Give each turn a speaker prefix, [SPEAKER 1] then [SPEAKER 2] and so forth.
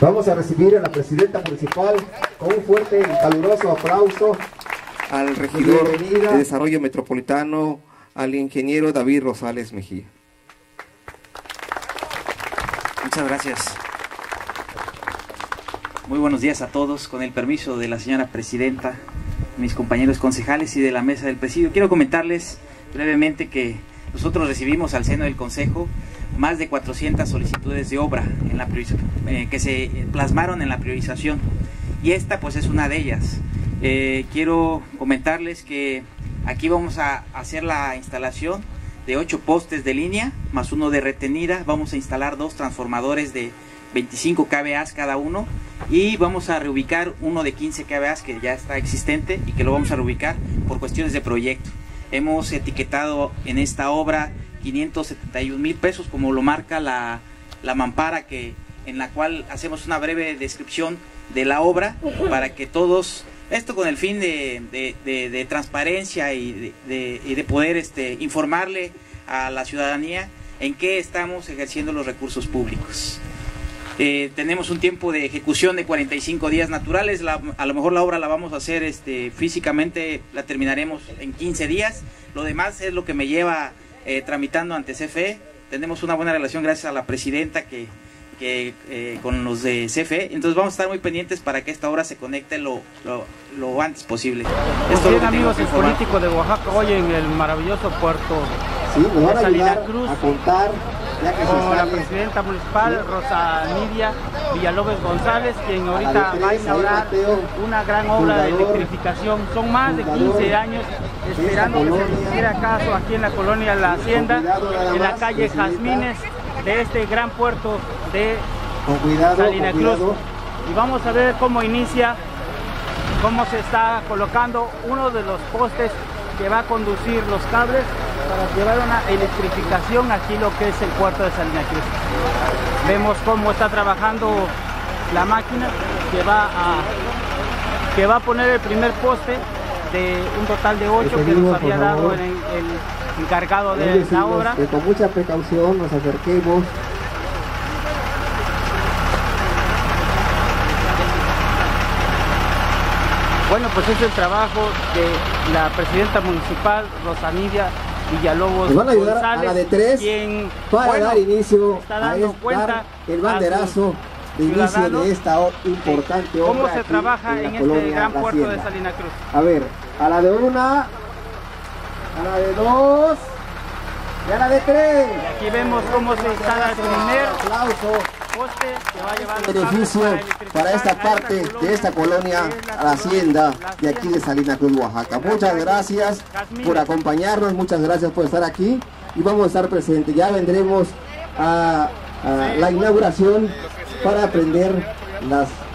[SPEAKER 1] Vamos a recibir a la presidenta municipal con un fuerte y caluroso aplauso.
[SPEAKER 2] Al regidor de Desarrollo Metropolitano, al ingeniero David Rosales Mejía.
[SPEAKER 3] Muchas gracias. Muy buenos días a todos. Con el permiso de la señora presidenta, mis compañeros concejales y de la mesa del presidio, quiero comentarles brevemente que nosotros recibimos al seno del Consejo más de 400 solicitudes de obra en la que se plasmaron en la priorización, y esta pues es una de ellas. Quiero comentarles que aquí vamos a hacer la instalación de 8 postes de línea más 1 de retenida. Vamos a instalar 2 transformadores de 25 kVA cada uno, y vamos a reubicar uno de 15 kVA que ya está existente y que lo vamos a reubicar por cuestiones de proyecto. Hemos etiquetado en esta obra 571,000 pesos, como lo marca la mampara, en la cual hacemos una breve descripción de la obra para que todos, esto con el fin de transparencia y de poder informarle a la ciudadanía en qué estamos ejerciendo los recursos públicos. Tenemos un tiempo de ejecución de 45 días naturales. A lo mejor la obra la vamos a hacer físicamente, la terminaremos en 15 días. Lo demás es lo que me lleva tramitando ante CFE. Tenemos una buena relación gracias a la presidenta con los de CFE. Entonces vamos a estar muy pendientes para que esta obra se conecte lo antes posible.
[SPEAKER 4] Pues bien, amigos, el político de Oaxaca hoy en el maravilloso puerto
[SPEAKER 1] de
[SPEAKER 4] Salina Cruz,
[SPEAKER 1] a contar, ya que
[SPEAKER 4] con la presidenta municipal Rosa Nidia Villalobos González, quien ahorita va a inaugurar una gran obra de electrificación. Son más de 15 años esperando que se les hiciera caso aquí en la colonia La Hacienda, en la calle Jazmines de este gran puerto de Salina Cruz. Y vamos a ver cómo inicia, cómo se está colocando uno de los postes que va a conducir los cables para llevar una electrificación aquí lo que es el puerto de Salina Cruz. Vemos cómo está trabajando la máquina que va a poner el primer poste de un total de 8 que nos había dado el encargado de la obra.
[SPEAKER 1] Que con mucha precaución nos acerquemos.
[SPEAKER 4] Bueno, pues es el trabajo de la presidenta municipal Rosa Nidia Villalobos
[SPEAKER 1] Nos van a ayudar
[SPEAKER 4] González,
[SPEAKER 1] a la de 3
[SPEAKER 4] quien,
[SPEAKER 1] para dar inicio
[SPEAKER 4] está
[SPEAKER 1] a
[SPEAKER 4] dando cuenta
[SPEAKER 1] el banderazo de inicio de esta importante obra.
[SPEAKER 4] ¿Cómo se trabaja en este gran puerto de Salina Cruz?
[SPEAKER 1] A ver, a la de 1, a la de 2 y a la de 3.
[SPEAKER 4] Y aquí vemos cómo se instala el primer
[SPEAKER 1] aplauso.
[SPEAKER 4] Poste que va a llevar
[SPEAKER 1] Beneficio para esta parte de esta colonia, la Hacienda de aquí de Salina Cruz, Oaxaca. Muchas gracias por acompañarnos, muchas gracias por estar aquí y vamos a estar presentes. Ya vendremos a la inauguración para prender las